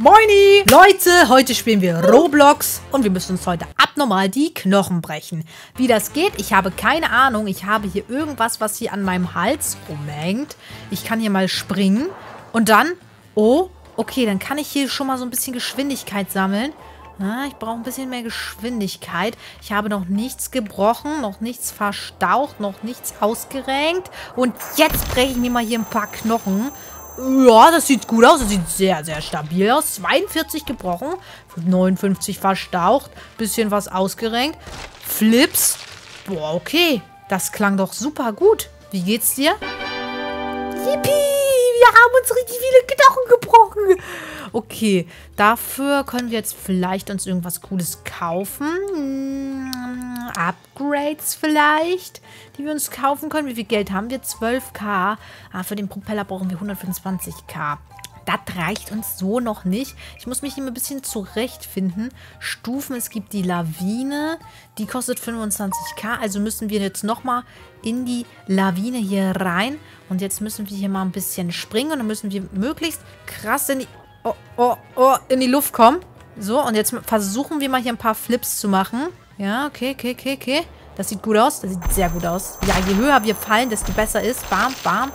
Moini! Leute, heute spielen wir Roblox und wir müssen uns heute abnormal die Knochen brechen. Wie das geht, ich habe keine Ahnung. Ich habe hier irgendwas, was hier an meinem Hals rumhängt. Ich kann hier mal springen und dann... Oh, okay, dann kann ich hier schon mal so ein bisschen Geschwindigkeit sammeln. Ah, ich brauche ein bisschen mehr Geschwindigkeit. Ich habe noch nichts gebrochen, noch nichts verstaucht, noch nichts ausgerenkt. Und jetzt breche ich mir mal hier ein paar Knochen. Ja, das sieht gut aus. Das sieht sehr, sehr stabil aus. 42 gebrochen, 59 verstaucht, bisschen was ausgerenkt. Flips. Boah, okay. Das klang doch super gut. Wie geht's dir? Yippie! Wir haben uns richtig viele Knochen gebrochen. Okay, dafür können wir jetzt vielleicht uns irgendwas Cooles kaufen. Upgrades vielleicht, die wir uns kaufen können. Wie viel Geld haben wir? 12.000. Für den Propeller brauchen wir 125.000. Das reicht uns so noch nicht. Ich muss mich hier ein bisschen zurechtfinden. Stufen, es gibt die Lawine. Die kostet 25.000. Also müssen wir jetzt nochmal in die Lawine hier rein. Und jetzt müssen wir hier mal ein bisschen springen. Und dann müssen wir möglichst krass in die Luft kommen. So, und jetzt versuchen wir mal hier ein paar Flips zu machen. Ja, okay. Das sieht gut aus. Das sieht sehr gut aus. Ja, je höher wir fallen, desto besser ist. Bam, bam.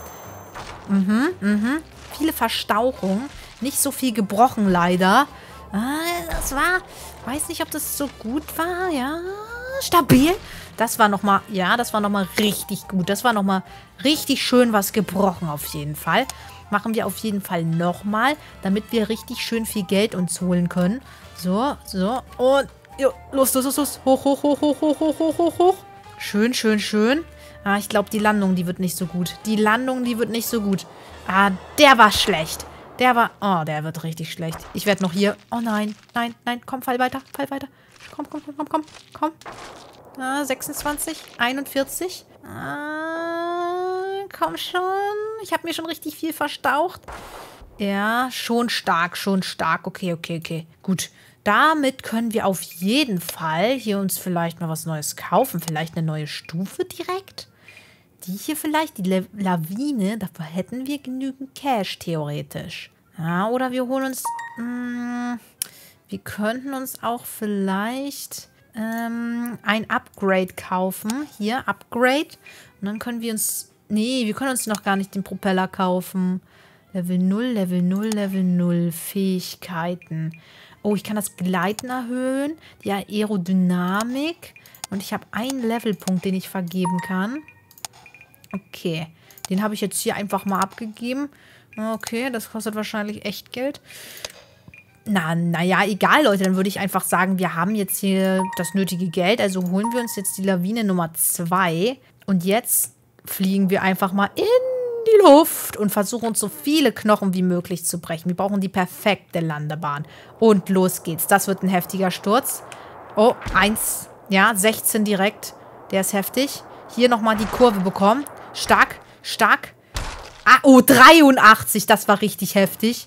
Viele Verstauchungen. Nicht so viel gebrochen, leider. Das war... Weiß nicht, ob das so gut war. Ja, stabil. Das war nochmal... Ja, das war nochmal richtig gut. Das war nochmal richtig schön was gebrochen auf jeden Fall. Machen wir auf jeden Fall nochmal, damit wir richtig schön viel Geld uns holen können. So. Und... Jo, los. Hoch. Schön. Ich glaube, die Landung, die wird nicht so gut. Der war schlecht. Oh, der wird richtig schlecht. Ich werde noch hier... Oh nein. Komm, fall weiter. Komm. 26, 41. Komm schon. Ich habe mir schon richtig viel verstaucht. Ja, schon stark. Okay. Gut. Damit können wir auf jeden Fall hier uns vielleicht mal was Neues kaufen. Vielleicht eine neue Stufe direkt. Die hier vielleicht, die Lawine, dafür hätten wir genügend Cash theoretisch. Ja, oder wir holen uns... wir könnten uns auch vielleicht ein Upgrade kaufen. Hier, Upgrade. Und dann können wir uns... Nee, wir können uns noch gar nicht den Propeller kaufen. Level 0. Fähigkeiten. Oh, ich kann das Gleiten erhöhen. Die Aerodynamik. Und ich habe einen Levelpunkt, den ich vergeben kann. Okay. Den habe ich jetzt hier einfach mal abgegeben. Okay, das kostet wahrscheinlich echt Geld. Naja, egal, Leute. Dann würde ich einfach sagen, wir haben jetzt hier das nötige Geld. Also holen wir uns jetzt die Lawine Nummer 2. Und jetzt fliegen wir einfach mal in die Luft und versuchen uns so viele Knochen wie möglich zu brechen. Wir brauchen die perfekte Landebahn. Und los geht's. Das wird ein heftiger Sturz. Oh, 1. Ja, 16 direkt. Der ist heftig. Hier nochmal die Kurve bekommen. Stark. Oh, 83. Das war richtig heftig.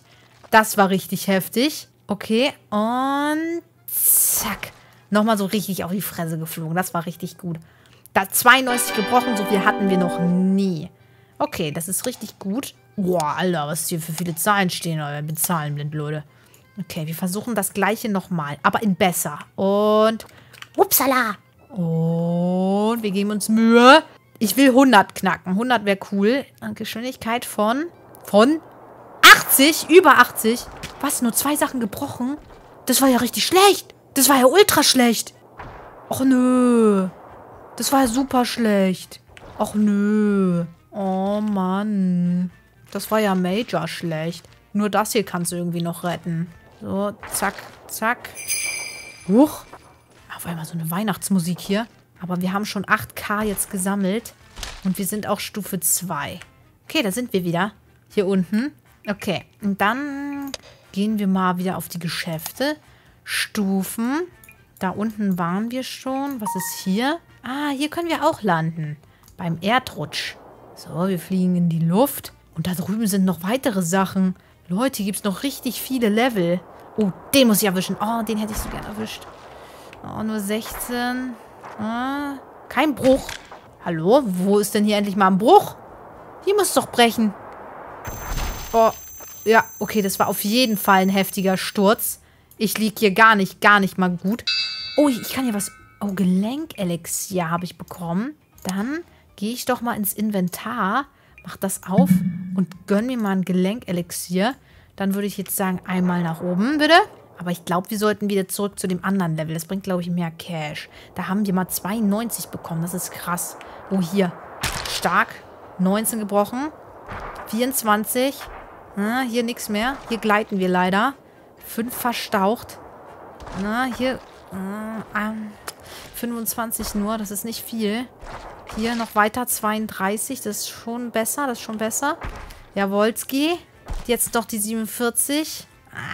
Okay. Und zack. Nochmal so richtig auf die Fresse geflogen. Das war richtig gut. Da 92 gebrochen. So viel hatten wir noch nie. Okay, das ist richtig gut. Boah, Alter, was hier für viele Zahlen stehen. Wir bezahlen blind, Leute. Okay, wir versuchen das gleiche nochmal. Aber in besser. Und... Upsala. Und wir geben uns Mühe. Ich will 100 knacken. 100 wäre cool. Geschwindigkeit von 80. Über 80. Was? Nur 2 Sachen gebrochen? Das war ja richtig schlecht. Das war ja ultra schlecht. Och nö. Das war ja super schlecht. Och nö. Oh Mann. Das war ja major schlecht. Nur das hier kannst du irgendwie noch retten. So, zack. Huch. Auf einmal so eine Weihnachtsmusik hier. Aber wir haben schon 8.000 jetzt gesammelt. Und wir sind auch Stufe 2. Okay, da sind wir wieder. Hier unten. Okay, und dann gehen wir mal wieder auf die Geschäfte. Stufen. Da unten waren wir schon. Was ist hier? Hier können wir auch landen. Beim Erdrutsch. So, wir fliegen in die Luft. Und da drüben sind noch weitere Sachen. Leute, hier gibt es noch richtig viele Level. Oh, den muss ich erwischen. Oh, den hätte ich so gerne erwischt. Oh, nur 16. Kein Bruch. Hallo? Wo ist denn hier endlich mal ein Bruch? Hier muss es doch brechen. Oh, Ja, okay, das war auf jeden Fall ein heftiger Sturz. Ich liege hier gar nicht mal gut. Oh, ich kann hier was... Oh, Gelenkelixier habe ich bekommen. Dann gehe ich doch mal ins Inventar, mach das auf und gönn mir mal ein Gelenkelixier. Dann würde ich jetzt sagen, einmal nach oben, bitte. Aber ich glaube, wir sollten wieder zurück zu dem anderen Level. Das bringt, glaube ich, mehr Cash. Da haben wir mal 92 bekommen. Das ist krass. Oh, hier. Stark. 19 gebrochen. 24. Na, hier nichts mehr. Hier gleiten wir leider. 5 verstaucht. Na, hier 25 nur. Das ist nicht viel. Hier noch weiter 32. Das ist schon besser. Das ist schon besser. Jawolski. Jetzt doch die 47.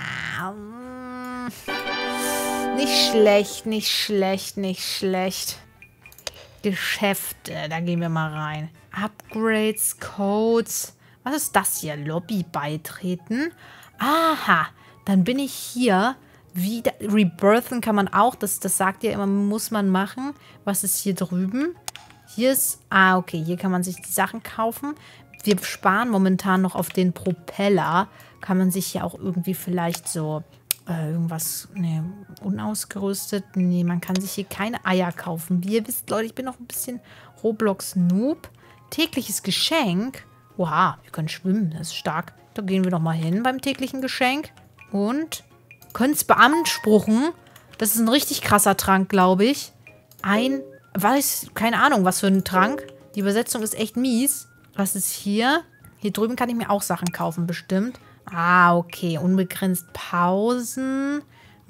Nicht schlecht, nicht schlecht, nicht schlecht. Geschäfte. Da gehen wir mal rein. Upgrades, Codes. Was ist das hier? Lobby beitreten. Aha. Dann bin ich hier. Wieder rebirthen kann man auch. Das sagt ja immer, muss man machen. Was ist hier drüben? Hier ist... Ah, okay. Hier kann man sich die Sachen kaufen. Wir sparen momentan noch auf den Propeller. Kann man sich hier auch irgendwie vielleicht so... irgendwas... Ne, unausgerüstet. Ne, man kann sich hier keine Eier kaufen. Wie ihr wisst, Leute, ich bin noch ein bisschen Roblox-Noob. Tägliches Geschenk. Oha, wir können schwimmen. Das ist stark. Da gehen wir doch mal hin beim täglichen Geschenk. Und können es beanspruchen. Das ist ein richtig krasser Trank, glaube ich. Keine Ahnung, was für ein Trank. Die Übersetzung ist echt mies. Was ist hier? Hier drüben kann ich mir auch Sachen kaufen, bestimmt. Ah, okay. Unbegrenzt Pausen.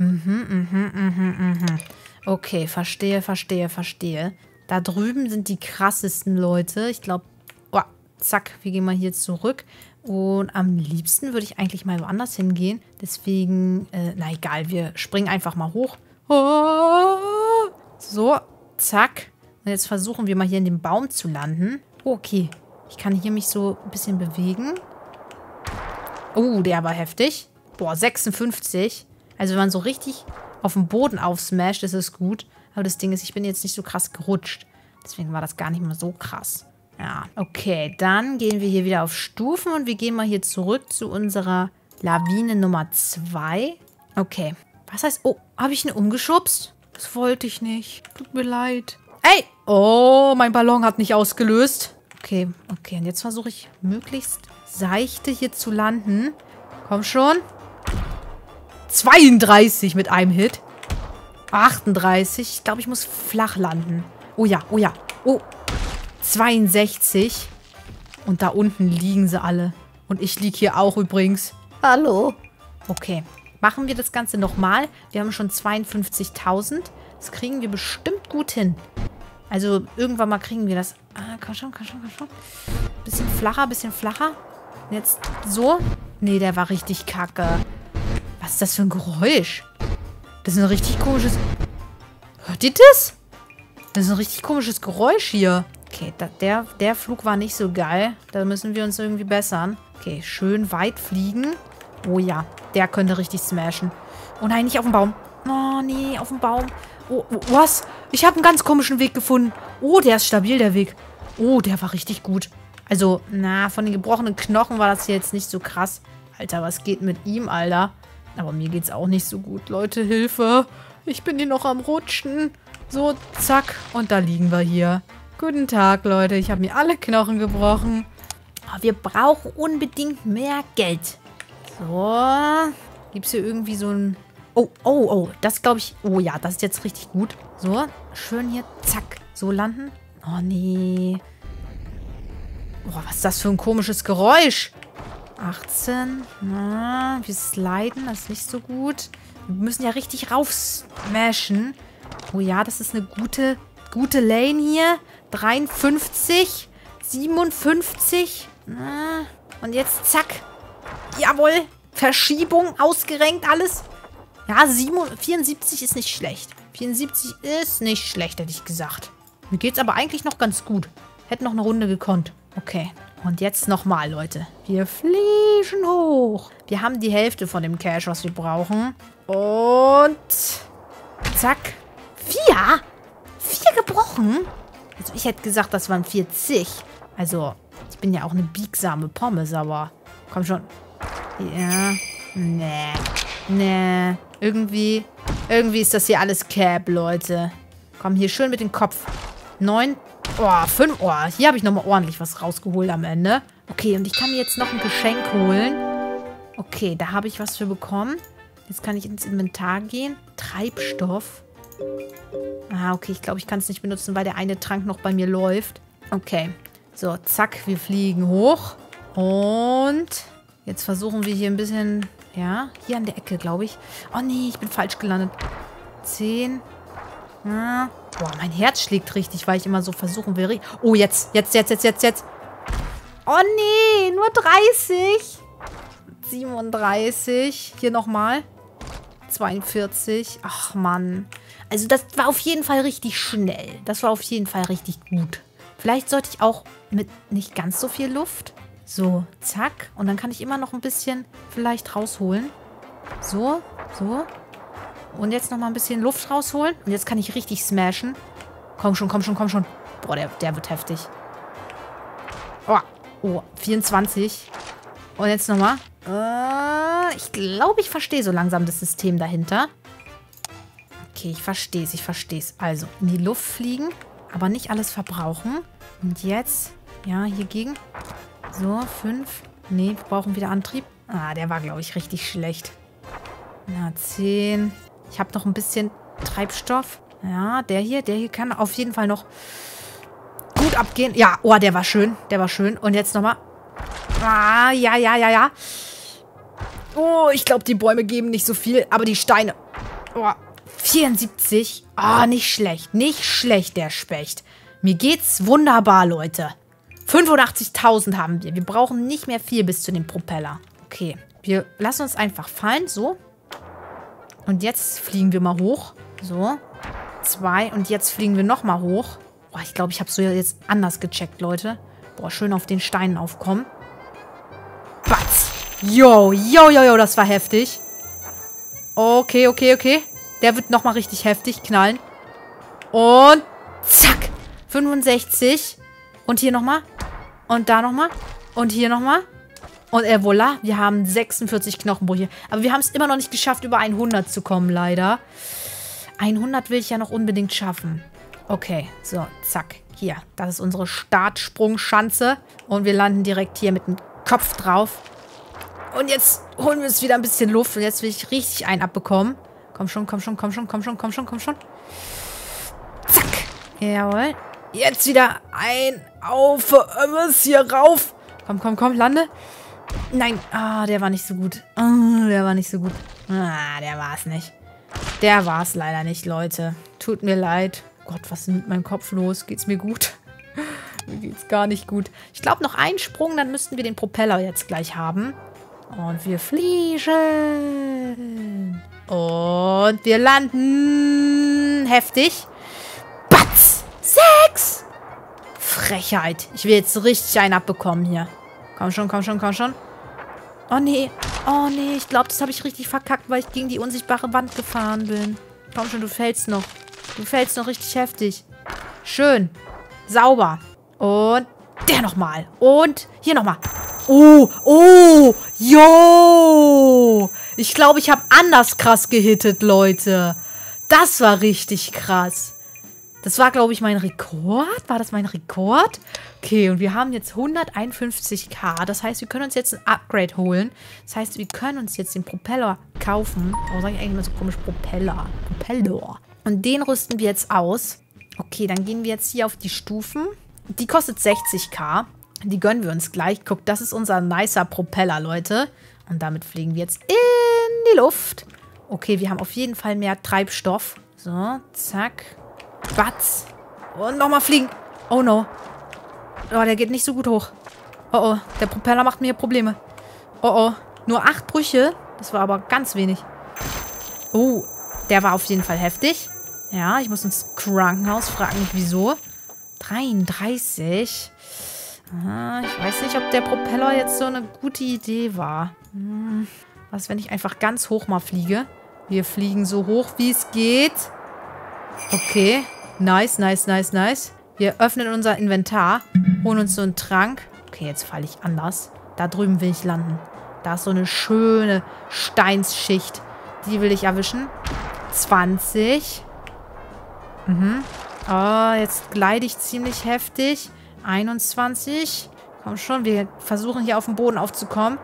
Okay, verstehe. Da drüben sind die krassesten Leute. Ich glaube, oh, zack, wir gehen mal hier zurück. Und am liebsten würde ich eigentlich mal woanders hingehen. Deswegen, na egal, wir springen einfach mal hoch. Oh, so, zack. Und jetzt versuchen wir mal hier in dem Baum zu landen. Okay, ich kann hier mich so ein bisschen bewegen. Oh, der war heftig. Boah, 56. Also wenn man so richtig auf dem Boden aufsmasht, ist es gut. Aber das Ding ist, ich bin jetzt nicht so krass gerutscht. Deswegen war das gar nicht mehr so krass. Ja, okay. Dann gehen wir hier wieder auf Stufen und wir gehen mal hier zurück zu unserer Lawine Nummer 2. Okay. Was heißt... Oh, habe ich ihn umgeschubst? Das wollte ich nicht. Tut mir leid. Ey! Oh, mein Ballon hat nicht ausgelöst. Okay. Und jetzt versuche ich möglichst seichte hier zu landen. Komm schon. 32 mit einem Hit. 38. Ich glaube, ich muss flach landen. Oh ja. Oh. 62. Und da unten liegen sie alle. Und ich liege hier auch übrigens. Hallo. Okay. Machen wir das Ganze nochmal. Wir haben schon 52.000. Das kriegen wir bestimmt gut hin. Also irgendwann mal kriegen wir das. Ah, komm schon. Bisschen flacher. Jetzt so. Nee, der war richtig kacke. Was ist das für ein Geräusch? Das ist ein richtig komisches... Hört ihr das? Das ist ein richtig komisches Geräusch hier. Okay, der Flug war nicht so geil. Da müssen wir uns irgendwie bessern. Okay, schön weit fliegen. Oh ja, der könnte richtig smashen. Oh nein, nicht auf dem Baum. Oh nee, auf dem Baum. Oh, was? Ich habe einen ganz komischen Weg gefunden. Oh, der ist stabil, der Weg. Oh, der war richtig gut. Also, von den gebrochenen Knochen war das hier jetzt nicht so krass. Alter, was geht mit ihm, Alter? Aber mir geht's auch nicht so gut. Leute, Hilfe. Ich bin hier noch am Rutschen. So, zack. Und da liegen wir hier. Guten Tag, Leute. Ich habe mir alle Knochen gebrochen. Aber wir brauchen unbedingt mehr Geld. So. Gibt's hier irgendwie so ein... Oh. Das glaube ich... Oh ja, das ist jetzt richtig gut. So, schön hier. Zack. So landen. Oh, nee. Boah, was ist das für ein komisches Geräusch? 18. Wir sliden. Das ist nicht so gut. Wir müssen ja richtig rauf smashen. Oh ja, das ist eine gute Lane hier. 53. 57. Und jetzt zack. Jawohl. Verschiebung. Ausgerenkt alles. Ja, 74 ist nicht schlecht. 74 ist nicht schlecht, hätte ich gesagt. Mir geht's aber eigentlich noch ganz gut. Hätte noch eine Runde gekonnt. Okay. Und jetzt nochmal, Leute. Wir fliegen hoch. Wir haben die Hälfte von dem Cash, was wir brauchen. Und zack. 4 gebrochen? Also ich hätte gesagt, das waren 40. Also, ich bin ja auch eine biegsame Pommes, aber komm schon. Ja. Nee. Nee. Irgendwie ist das hier alles Cap, Leute. Komm, hier schön mit dem Kopf. 9. Oh, 5. Oh, hier habe ich nochmal ordentlich was rausgeholt am Ende. Okay, und ich kann mir jetzt noch ein Geschenk holen. Okay, da habe ich was für bekommen. Jetzt kann ich ins Inventar gehen. Treibstoff. Ah, okay, ich glaube, ich kann es nicht benutzen, weil der eine Trank noch bei mir läuft. Okay. So, zack, wir fliegen hoch. Und jetzt versuchen wir hier ein bisschen... Ja, hier an der Ecke, glaube ich. Oh nee, ich bin falsch gelandet. 10. Ja. Boah, mein Herz schlägt richtig, weil ich immer so versuchen will. Oh, jetzt. Oh nee, nur 30. 37. Hier nochmal. 42. Ach, Mann. Also das war auf jeden Fall richtig schnell. Das war auf jeden Fall richtig gut. Vielleicht sollte ich auch mit nicht ganz so viel Luft... So, zack. Und dann kann ich immer noch ein bisschen vielleicht rausholen. So. Und jetzt noch mal ein bisschen Luft rausholen. Und jetzt kann ich richtig smashen. Komm schon. Boah, der wird heftig. Oh, 24. Und jetzt noch mal. Ich glaube, ich verstehe so langsam das System dahinter. Okay, ich verstehe es. Also, in die Luft fliegen, aber nicht alles verbrauchen. Und jetzt, ja, hier gegen... So, 5. Nee, wir brauchen wieder Antrieb. Ah, der war, glaube ich, richtig schlecht. Na, 10. Ich habe noch ein bisschen Treibstoff. Ja, der hier kann auf jeden Fall noch gut abgehen. Ja, oh, der war schön. Und jetzt nochmal. Ah, ja. Oh, ich glaube, die Bäume geben nicht so viel, aber die Steine. Oh, 74. Ah, nicht schlecht. Nicht schlecht, der Specht. Mir geht's wunderbar, Leute. 85.000 haben wir. Wir brauchen nicht mehr viel bis zu dem Propeller. Okay, wir lassen uns einfach fallen. So. Und jetzt fliegen wir mal hoch. So. 2. Und jetzt fliegen wir nochmal hoch. Boah, ich glaube, ich habe es so jetzt anders gecheckt, Leute. Boah, schön auf den Steinen aufkommen. Batz. Yo, das war heftig. Okay. Der wird nochmal richtig heftig knallen. Und zack. 65. Und hier nochmal. Und da nochmal. Und hier nochmal. Und voilà, wir haben 46 Knochenbrüche. Aber wir haben es immer noch nicht geschafft, über 100 zu kommen, leider. 100 will ich ja noch unbedingt schaffen. Okay, so, zack. Hier, das ist unsere Startsprungschanze. Und wir landen direkt hier mit dem Kopf drauf. Und jetzt holen wir uns wieder ein bisschen Luft. Und jetzt will ich richtig einen abbekommen. Komm schon. Zack. Jawohl. Jetzt wieder ein auf hier rauf. Komm, lande. Nein, der war nicht so gut. Der war es nicht. Der war es leider nicht, Leute. Tut mir leid. Gott, was ist denn mit meinem Kopf los? Geht's mir gut? Mir geht's gar nicht gut. Ich glaube, noch einen Sprung, dann müssten wir den Propeller jetzt gleich haben. Und wir fliegen. Und wir landen. Heftig. Batz! 6! Frechheit. Ich will jetzt richtig einen abbekommen hier. Komm schon. Oh nee. Ich glaube, das habe ich richtig verkackt, weil ich gegen die unsichtbare Wand gefahren bin. Komm schon, du fällst noch. Du fällst noch richtig heftig. Schön. Sauber. Und der nochmal. Und hier nochmal. Oh. Jo. Ich glaube, ich habe anders krass gehittet, Leute. Das war richtig krass. Das war, glaube ich, mein Rekord. War das mein Rekord? Okay, und wir haben jetzt 151.000. Das heißt, wir können uns jetzt ein Upgrade holen. Das heißt, wir können uns jetzt den Propeller kaufen. Warum sage ich eigentlich immer so komisch Propeller? Und den rüsten wir jetzt aus. Okay, dann gehen wir jetzt hier auf die Stufen. Die kostet 60.000. Die gönnen wir uns gleich. Guck, das ist unser nicer Propeller, Leute. Und damit fliegen wir jetzt in die Luft. Okay, wir haben auf jeden Fall mehr Treibstoff. So, zack. Batz. Und nochmal fliegen. Oh no. Oh, der geht nicht so gut hoch. Oh, der Propeller macht mir hier Probleme. Oh. Nur 8 Brüche. Das war aber ganz wenig. Oh, der war auf jeden Fall heftig. Ja, ich muss ins Krankenhaus. Frag mich, wieso. 33. Aha, ich weiß nicht, ob der Propeller jetzt so eine gute Idee war. Was, wenn ich einfach ganz hoch mal fliege? Wir fliegen so hoch, wie es geht. Okay. Nice. Wir öffnen unser Inventar. Holen uns so einen Trank. Okay, jetzt falle ich anders. Da drüben will ich landen. Da ist so eine schöne Steinsschicht. Die will ich erwischen. 20. Oh, jetzt gleite ich ziemlich heftig. 21. Komm schon, wir versuchen hier auf den Boden aufzukommen.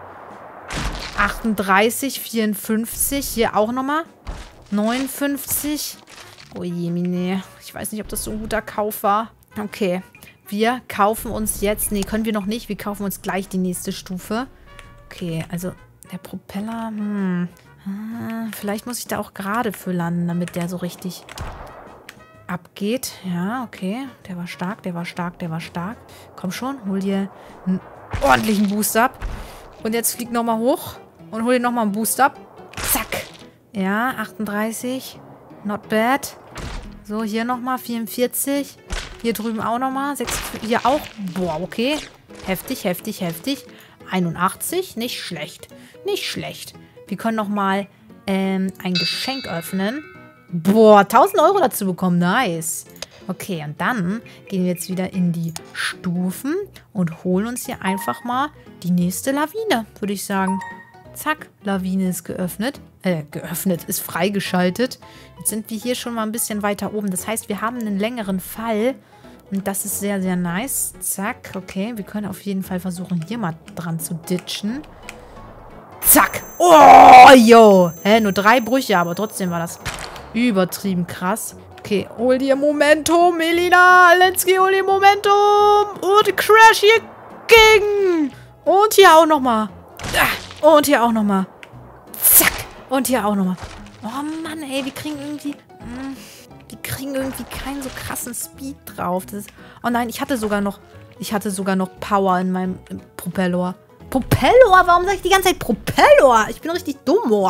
38, 54. Hier auch nochmal. 59. Oh je, Mine. Ich weiß nicht, ob das so ein guter Kauf war. Okay. Wir kaufen uns jetzt... Nee, können wir noch nicht. Wir kaufen uns gleich die nächste Stufe. Okay, also der Propeller... vielleicht muss ich da auch gerade für landen, damit der so richtig abgeht. Ja, okay. Der war stark, der war stark, der war stark. Komm schon, hol dir einen ordentlichen Boost ab. Und jetzt flieg nochmal hoch und hol dir nochmal einen Boost ab. Zack. Ja, 38. Not bad. So, hier nochmal 44. Hier drüben auch nochmal. Hier auch. Boah, okay. Heftig, heftig, heftig. 81. Nicht schlecht. Nicht schlecht. Wir können nochmal ein Geschenk öffnen. Boah, 1000 Euro dazu bekommen. Nice. Okay, und dann gehen wir jetzt wieder in die Stufen und holen uns hier einfach mal die nächste Lawine, würde ich sagen. Zack, Lawine ist geöffnet. Ist freigeschaltet. Jetzt sind wir hier schon mal ein bisschen weiter oben. Das heißt, wir haben einen längeren Fall. Und das ist sehr, sehr nice. Zack, okay. Wir können auf jeden Fall versuchen, hier mal dran zu ditchen. Zack. Oh, yo. Nur 3 Brüche, aber trotzdem war das übertrieben krass. Okay, hol dir Momentum, Melina. Let's go, hol dir Momentum. Und Crash hier gegen. Und hier auch nochmal. Und hier auch nochmal. Zack. Und hier auch nochmal. Oh Mann, ey, wir kriegen irgendwie keinen so krassen Speed drauf. Das ist, oh nein, ich hatte sogar noch Power in meinem Propeller. Propeller? Warum sage ich die ganze Zeit Propeller? Ich bin richtig dumm, oh.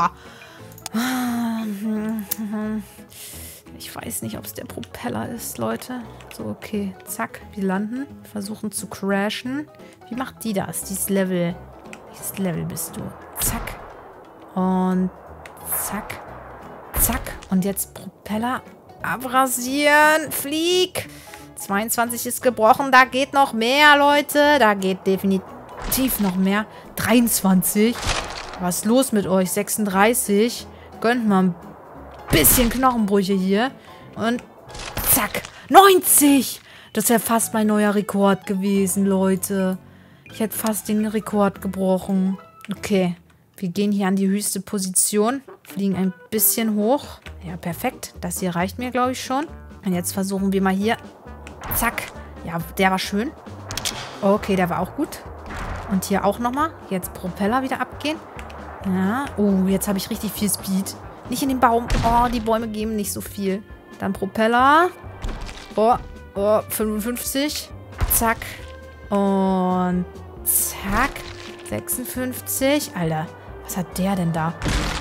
Ich weiß nicht, ob es der Propeller ist, Leute. So, okay. Zack, wir landen. Versuchen zu crashen. Wie macht die das? Welches Level bist du? Zack. Und zack. Zack. Und jetzt Propeller abrasieren. Flieg. 22 ist gebrochen. Da geht noch mehr, Leute. Da geht definitiv noch mehr. 23. Was ist los mit euch? 36. Gönnt mal ein bisschen Knochenbrüche hier. Und zack. 90. Das wäre fast mein neuer Rekord gewesen, Leute. Ich hätte fast den Rekord gebrochen. Okay. Wir gehen hier an die höchste Position. Fliegen ein bisschen hoch. Ja, perfekt. Das hier reicht mir, glaube ich, schon. Und jetzt versuchen wir mal hier. Zack. Ja, der war schön. Okay, der war auch gut. Und hier auch nochmal. Jetzt Propeller wieder abgehen. Ja. Oh, jetzt habe ich richtig viel Speed. Nicht in den Baum. Oh, die Bäume geben nicht so viel. Dann Propeller. Oh, 55. Zack. Und zack. 56. Alter, was hat der denn da?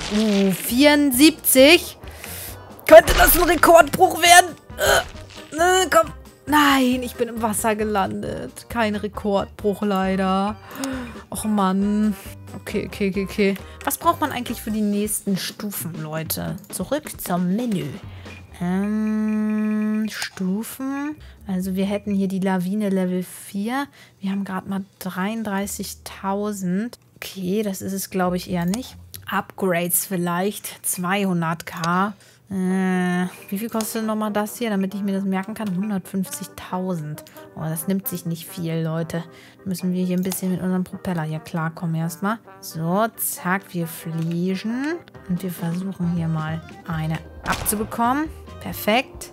74. Könnte das ein Rekordbruch werden? Komm. Nein, ich bin im Wasser gelandet. Kein Rekordbruch leider. Och Mann. Okay. Was braucht man eigentlich für die nächsten Stufen, Leute? Zurück zum Menü. Stufen. Also wir hätten hier die Lawine Level 4. Wir haben gerade mal 33.000. Okay, das ist es, glaube ich, eher nicht. Upgrades vielleicht. 200.000. Wie viel kostet nochmal das hier, damit ich mir das merken kann? 150.000. Oh, das nimmt sich nicht viel, Leute. Müssen wir hier ein bisschen mit unserem Propeller hier klarkommen erstmal. So, zack, wir fliegen. Und wir versuchen hier mal eine abzubekommen. Perfekt.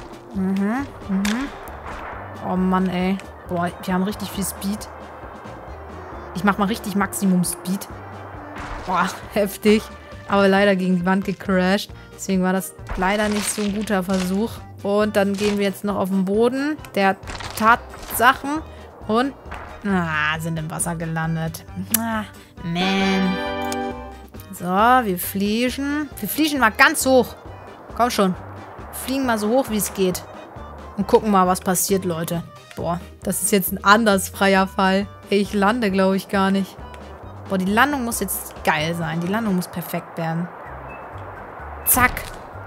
Oh Mann, ey. Boah, wir haben richtig viel Speed. Ich mach mal richtig Maximum Speed. Boah, heftig. Aber leider gegen die Wand gecrashed. Deswegen war das leider nicht so ein guter Versuch. Und dann gehen wir jetzt noch auf den Boden der Tatsachen. Und sind im Wasser gelandet. Man. So, wir fliegen. Wir fliegen mal ganz hoch. Komm schon. Fliegen mal so hoch, wie es geht. Und gucken mal, was passiert, Leute. Boah, das ist jetzt ein anders freier Fall. Ich lande, glaube ich, gar nicht. Boah, die Landung muss jetzt geil sein. Die Landung muss perfekt werden. Zack.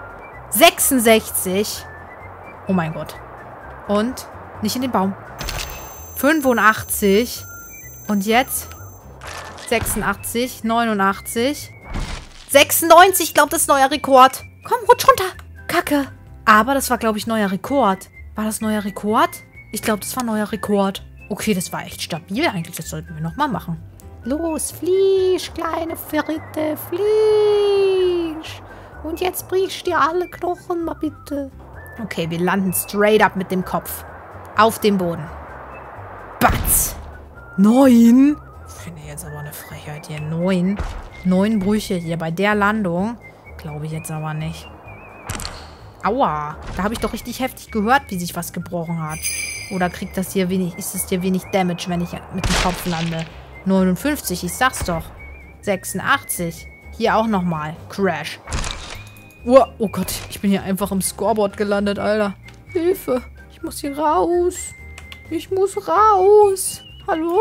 66. Oh mein Gott. Und nicht in den Baum. 85. Und jetzt 86, 89, 96. Ich glaube, das ist neuer Rekord. Komm, rutsch runter. Kacke. Aber das war, glaube ich, neuer Rekord. War das neuer Rekord? Ich glaube, das war neuer Rekord. Okay, das war echt stabil eigentlich. Das sollten wir nochmal machen. Los, flieg, kleine Fritte, flieg. Und jetzt brichst dir alle Knochen mal bitte. Okay, wir landen straight up mit dem Kopf. Auf dem Boden. Batz. 9. Ich finde jetzt aber eine Frechheit hier. 9. 9 Brüche hier bei der Landung. Glaube ich jetzt aber nicht. Aua. Da habe ich doch richtig heftig gehört, wie sich was gebrochen hat. Oder kriegt das hier wenig, ist es hier wenig Damage, wenn ich mit dem Kopf lande? 59, ich sag's doch. 86. Hier auch nochmal. Crash. Oh Gott, ich bin hier einfach im Scoreboard gelandet, Alter. Hilfe. Ich muss hier raus. Ich muss raus. Hallo?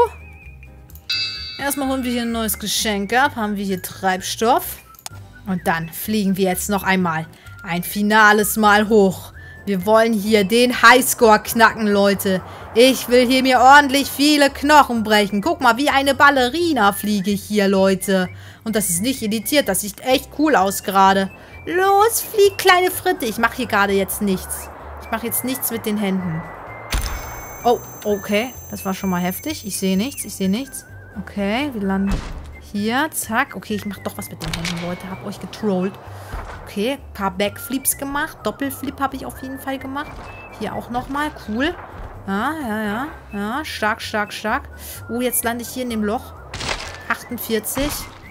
Erstmal holen wir hier ein neues Geschenk ab. Haben wir hier Treibstoff. Und dann fliegen wir jetzt noch einmal ein finales Mal hoch. Wir wollen hier den Highscore knacken, Leute. Ich will hier mir ordentlich viele Knochen brechen. Guck mal, wie eine Ballerina fliege ich hier, Leute. Und das ist nicht editiert. Das sieht echt cool aus gerade. Los, flieg, kleine Fritte. Ich mache hier gerade jetzt nichts. Ich mache jetzt nichts mit den Händen. Oh, okay. Das war schon mal heftig. Ich sehe nichts, ich sehe nichts. Okay, wir landen hier. Zack. Okay, ich mache doch was mit den Händen, Leute. Hab euch getrollt. Okay, ein paar Backflips gemacht. Doppelflip habe ich auf jeden Fall gemacht. Hier auch nochmal. Cool. Ja. Stark. Oh, jetzt lande ich hier in dem Loch. 48.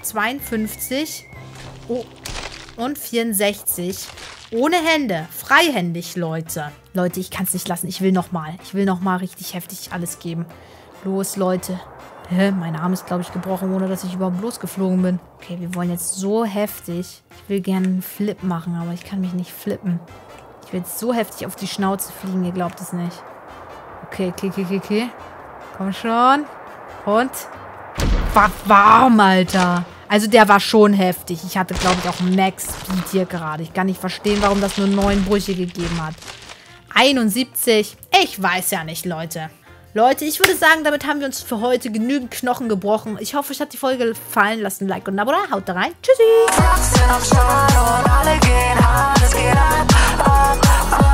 52. Oh. Und 64. Ohne Hände. Freihändig, Leute. Leute, ich kann es nicht lassen. Ich will nochmal. Ich will nochmal richtig heftig alles geben. Los, Leute. Mein Arm ist, glaube ich, gebrochen, ohne dass ich überhaupt losgeflogen bin. Okay, wir wollen jetzt so heftig. Ich will gerne einen Flip machen, aber ich kann mich nicht flippen. Ich will jetzt so heftig auf die Schnauze fliegen, ihr glaubt es nicht. Okay. Komm schon. Und? War warm, Alter. Also der war schon heftig. Ich hatte, glaube ich, auch Max-Speed hier gerade. Ich kann nicht verstehen, warum das nur 9 Brüche gegeben hat. 71. Ich weiß ja nicht, Leute. Leute, ich würde sagen, damit haben wir uns für heute genügend Knochen gebrochen. Ich hoffe, euch hat die Folge gefallen. Lasst ein Like und ein Abo da. Haut da rein. Tschüssi.